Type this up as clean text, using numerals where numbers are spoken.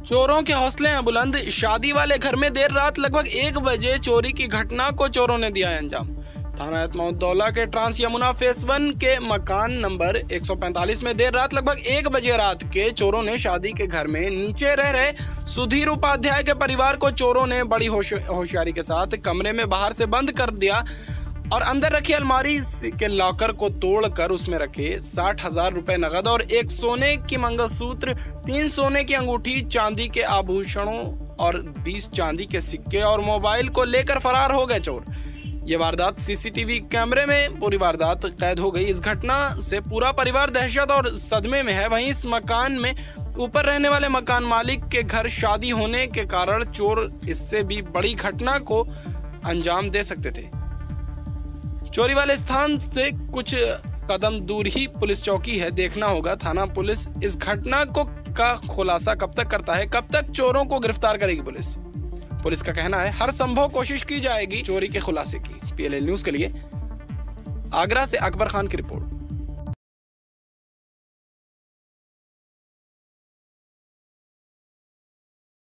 चोरों के हौसले हैं बुलंद। शादी वाले घर में देर रात लगभग 1 बजे चोरी की घटना को चोरों ने दिया अंजाम। थाना एतमाउद्दौला के ट्रांस यमुना फेस 1 के मकान नंबर 145 में देर रात लगभग 1 बजे रात के चोरों ने शादी के घर में नीचे रह रहे सुधीर उपाध्याय के परिवार को चोरों ने बड़ी होशियारी के साथ कमरे में बाहर से बंद कर दिया और अंदर रखी अलमारी के लॉकर को तोड़कर उसमें रखे 60,000 रुपए नगद और 1 सोने की मंगलसूत्र, 3 सोने की अंगूठी, चांदी के आभूषणों और 20 चांदी के सिक्के और मोबाइल को लेकर फरार हो गए चोर। ये वारदात सीसीटीवी कैमरे में पूरी वारदात कैद हो गई। इस घटना से पूरा परिवार दहशत और सदमे में है। वहीं इस मकान में ऊपर रहने वाले मकान मालिक के घर शादी होने के कारण चोर इससे भी बड़ी घटना को अंजाम दे सकते थे। चोरी वाले स्थान से कुछ कदम दूर ही पुलिस चौकी है। देखना होगा थाना पुलिस इस घटना का खुलासा कब तक करता है, कब तक चोरों को गिरफ्तार करेगी पुलिस का कहना है हर संभव कोशिश की जाएगी चोरी के खुलासे की। PLL न्यूज के लिए आगरा से अकबर खान की रिपोर्ट।